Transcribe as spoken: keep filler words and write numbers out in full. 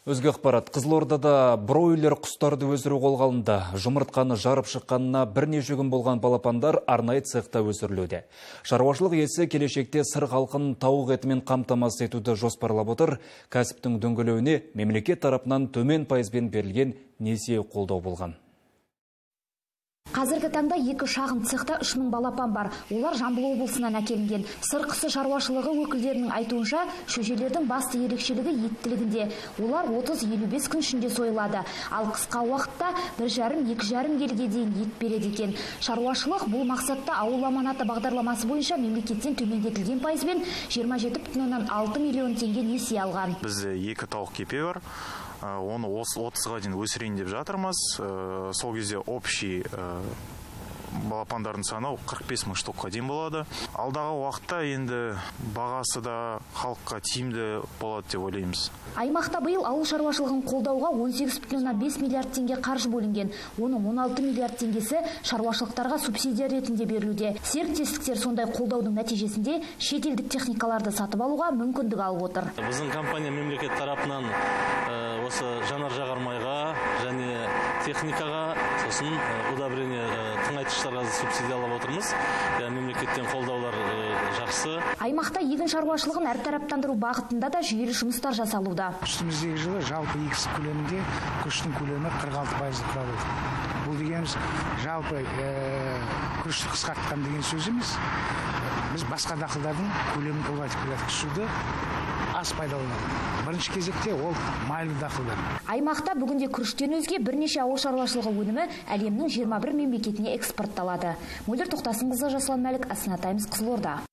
Өзге ақпарат, Қызылордада бройлер құстарды өсіру қолға алынды. Жұмыртқаны жарып шыққанына бірнеше күн болған балапандар арнайы цехта өсірілуде. Шаруашылық иесі келешекте сыр халқын тауық етімен қамтамасыз етуді жоспарлап отыр. Кәсіптің дөңгелеуіне мемлекет тарапынан төмен пайызбен берілген несие қолдау болған. Қазіргі таңда екі шағын цехта үш мың балапан бар. Олар Жамбыл облысынан әкелінген. Сыр құсы шаруашылығы өкілдерінің айтуынша, шөжелердің басты ерекшелігі еттілігінде. Олар отыз елу бес күн ішінде сойылады. Ал қысқа уақытта бір жарым екі жарым келіге дейін ет береді екен. Шаруашылық бұл мақсатта ауыл аманаты бағдарламасы бойынша мемлекеттен төмендетілген пайызбен жиырма жеті бүтін оннан алты миллион теңге несие алған. Бізде екі тауық кепе бар. Оны отызға дейін өсірейін деп жатырмыз. Сол кезде общий балапандардың саны қырық бес мың штукқа дейін болады. Алдағы уақытта енді бағасы да халыққа тиімді болады деп ойлаймыз. Аймақта биыл ауыл шаруашылығын қолдауға он сегіз бүтін оннан бес миллиард теңге қаржы бөлінген. Оның он алты миллиард теңгесі шаруашылықтарға субсидия ретінде берілуде. Серіктестіктер сондай қолдаудың нәтижесінде шетелдік техникаларды сатып алуға мүмкіндік алып отыр. Біздің компания мемлекет тарапынан осы жанар-жағармайға және техникаға, сосын удобрение тыңайтқыштарға субсидиялап отырмыз. Мемлекеттен қолдаулар жақсы. Аймақта егін шаруашылығын әртараптандыру бағытында да жүйелі жұмыстар жасалуда. Үстіміздегі жылы жалпы егіс көлемінде күріштің көлемі қырық алты пайызды құрады. Бұл дегеніміз жалпы күрішті қысқартқан деген сөз емес. Біз басқа дақылдардың көлемін ұлғайтып келе жатырмыз. Аз пайдаланады. Бірінші кезекте ол майлы дақылдар. Аймақта бүгінде күріштен өзге бірнеше ауыл шаруашылығы өнімі әлемнің жиырма бір мемлекетіне экспортталады. Мөлдір Тоқтасынқызы, Жасұлан Мәлік, Астана Таймс, Қызылорда.